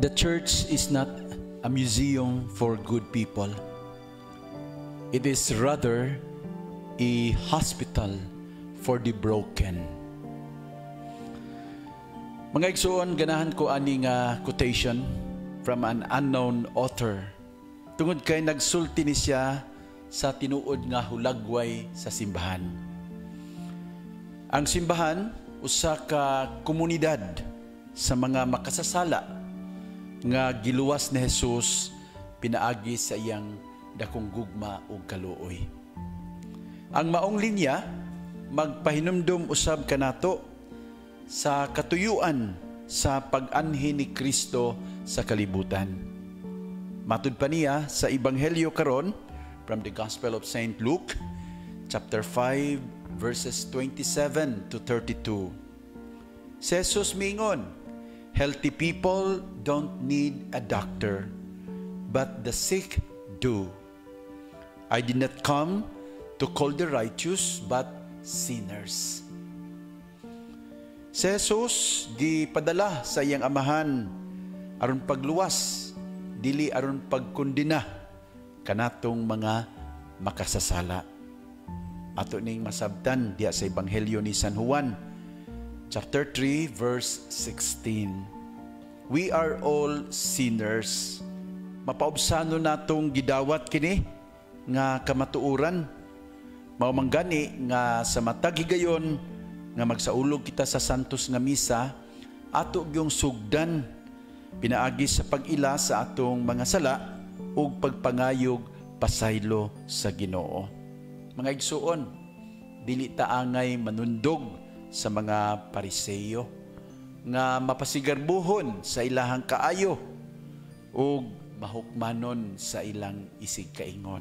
The church is not a museum for good people. It is rather a hospital for the broken. Mga igsoon, ganahan ko ani nga quotation from an unknown author. Tungod kay nagsulti ni siya sa tinuod nga hulagway sa simbahan. Ang simbahan, usa ka komunidad sa mga makasasala nga giluwas ni Jesus pinaagi sa iyang dakong gugma ug kaluoy. Ang maong linya magpahinumdum usab kanato sa katuyuan sa pag-anhi ni Kristo sa kalibutan. Matud pa niya sa Ebanghelyo karon from the Gospel of Saint Luke, chapter 5, verses 27 to 32. Si Jesus mingon, healthy people don't need a doctor, but the sick do. I did not come to call the righteous, but sinners. Si Jesus gipadala sa iyang amahan aron pagluwas, dili aron pagkundina kanatong mga makasasala. Ato ning masabtan diya sa Ebanghelyo ni San Juan, chapter 3, verse 16. We are all sinners. Mapaubsano natong gidawat kini nga kamatuuran. Mao manggani nga sa matag higayon nga magsaulog kita sa santos nga misa, ato gyung sugdan pinaagi sa pag-ila sa atong mga sala ug pagpangayog pasaylo sa Ginoo. Mga igsuon, dili ta angay manundog sa mga Pariseyo nga mapasigarbuhon sa ilahang kaayo ug mahukmanon sa ilang isig kaingon.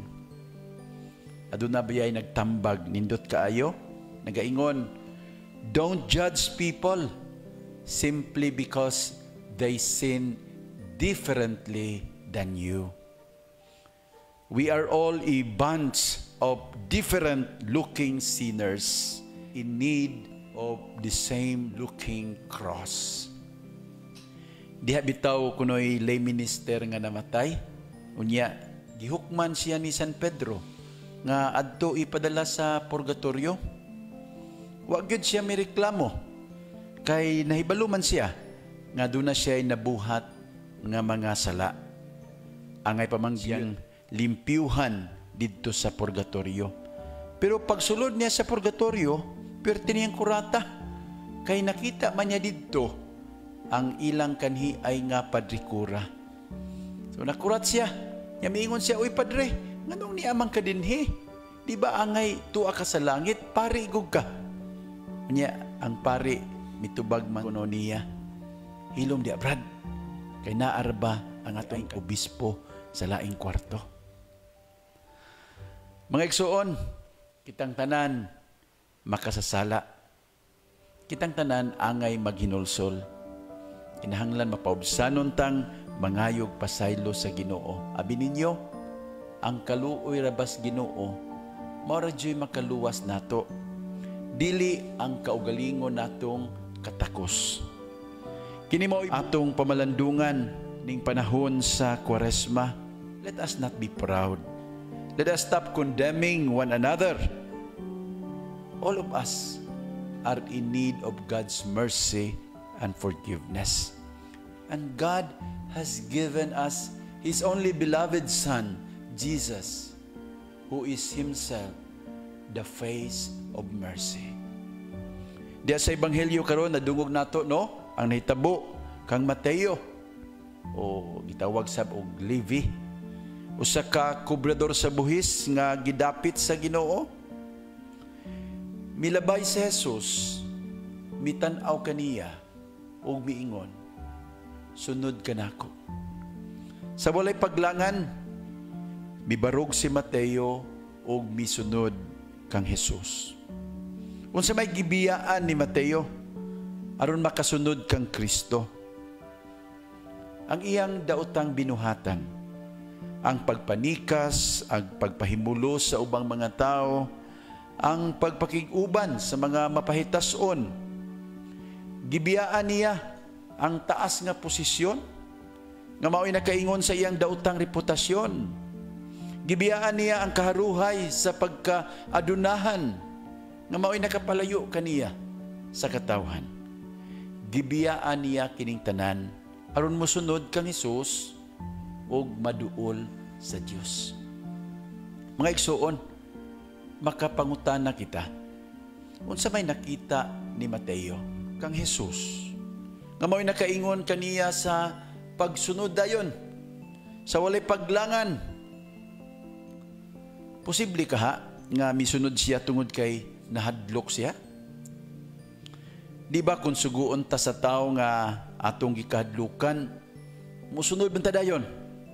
Aduna bayay nagtambag nindot kaayo, nagaingon, don't judge people simply because they sin differently than you. We are all a bunch of different looking sinners in need of the same looking cross. Diha bitaw kunoy lay minister nga namatay, unya gihukman siya ni San Pedro nga adto ipadala sa purgatorio. Wa gyud siya may reklamo kay nahibalo man siya nga doon na siya ay nabuhat nga mga sala. Angay pamanggiyang limpiuhan dito sa purgatorio. Pero pagsulod niya sa purgatorio, perti niyang kurata. Kay nakita man niya dito, ang ilang kanhi ay nga padrikura. So nakurat siya. Yamiingon siya, uy padre, nganong ni amang ka dinhi? Di ba angay tuwa ka sa langit, pari igog ka? Niya, ang pari, mitubag man kuno niya. Hilom di abrad, kay naarba ang atong obispo sa laing kwarto. Mga igsuon, kitang tanan makasasala. Kitang tanan angay maghinulsol. Kinahanglan mapaubsanon tang mangayog pasaylo sa Ginoo. Abi ninyo, ang kaluoy rabas Ginoo, mao ra joy makaluwas nato. Dili ang kaugalingon natong katakos. Kini mao atong pamalandungan ning panahon sa Kwaresma. Let us not be proud. Let us stop condemning one another. All of us are in need of God's mercy and forgiveness. And God has given us His only beloved Son, Jesus, who is Himself the face of mercy. Diya sa Ebanghelyo karon nadungog nato no ang nahitabo kang Mateo o gitawag sab og Levi, usa ka kubrador sa buhis nga gidapit sa Ginoo. Milabay si Jesus, mitan-aw kaniya ug miingon, sunod ka nako. Sa walay paglangan, mibarog si Mateo ug misunod kang Jesus. Unsa may gibiyaan ni Mateo aron makasunod kang Kristo? Ang iyang daotang binuhatan, ang pagpanikas, ang pagpahimulo sa ubang mga tao, ang pagpakig-uban sa mga mapahitason. Gibiyaan niya ang taas nga posisyon, nga mao'y nakaingon sa iyang daotang reputasyon. Gibiyaan niya ang kaharuhay sa pagkaadunahan nga mao'y nakapalayo kaniya sa katawhan. Gibiyaan niya kining tanan aron mosunod kang Hesus ug maduol sa Dios. Mga igsoon, makapangutana kita, unsa may nakita ni Mateo kang Hesus nga mao'y nakaingon kaniya sa pagsunod dayon, sa walay paglangan. Posible ka nga misunod siya tungod kay nahadlok siya? Di ba kung suguon ta sa tao nga atong gikahadlukan, musunod man ta dayon?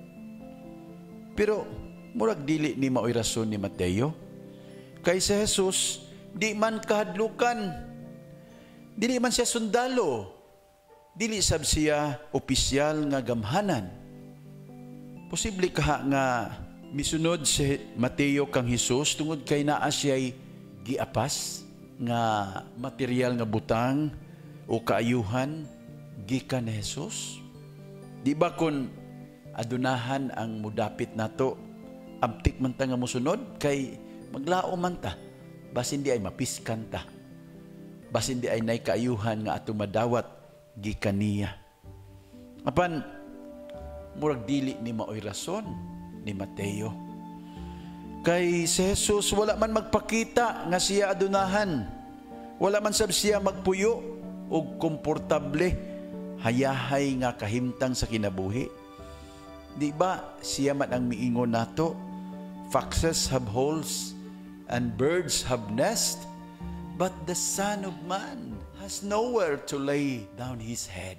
Pero murag dili ni mao'y rason ni Mateo. Kay si Jesus, di man kahadlukan, dili man siya sundalo, dili sab siya opisyal nga gamhanan. Posible ka nga misunod si Mateo kang Jesus tungod kay naa siya'y giapas nga material nga butang o kaayuhan gikan ni Jesus? Di ba kung adunahan ang mudapit nato, abtik man ta nga musunod kay maglao man ta, basin di ay mapiskan ta, basin di ay nay kaayuhan nga atong madawat gikan niya. Apan murag dili ni mao'y rason ni Mateo. Kay si Jesus wala man magpakita nga siya adunahan, wala man sab siya magpuyo o komportable hayahay nga kahimtang sa kinabuhi. Di ba siya man ang miingon nato, foxes have holes and birds have nest, but the Son of Man has nowhere to lay down his head.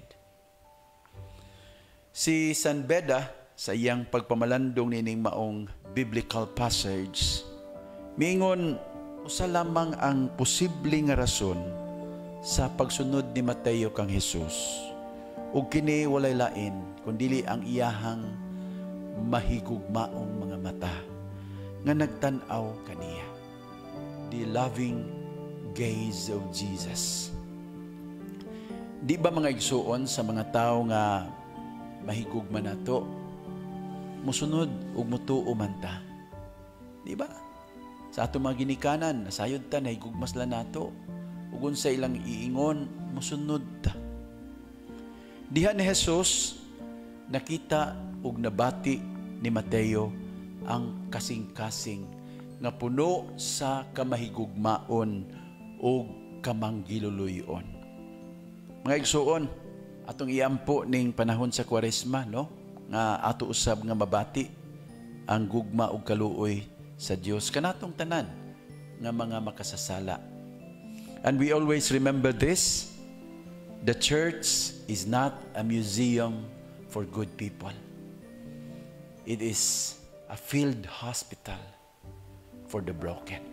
Si San Beda sa iyang pagpamalandong nining maong biblical passage, miingon usa lamang ang posible nga rason sa pagsunod ni Mateo kang Jesus, ug kini walay lain kundili ang iyahang mahigugmaong mga mata nga nagtan-aw kaniya, the loving gaze of Jesus. Di ba mga igsuon sa mga tao nga mahigugma nato, musunod ug mutuo man ta? Di ba? Sa ato mga ginikanan, nasayod ta, nahigugmas lang nato. Ug sa ilang iingon, musunod ta. Diha ni Jesus, nakita ug nabati ni Mateo ang kasing-kasing nga puno sa kamahigugmaon ug kamanggiluluyon. Mga igsuon, atong iampo ning panahon sa Kwaresma, no? Nga ato usab nga mabati ang gugma ug kaluoy sa Dios kanatong tanan nga mga makasasala. And we always remember this: the church is not a museum for good people. It is a field hospital for the broken.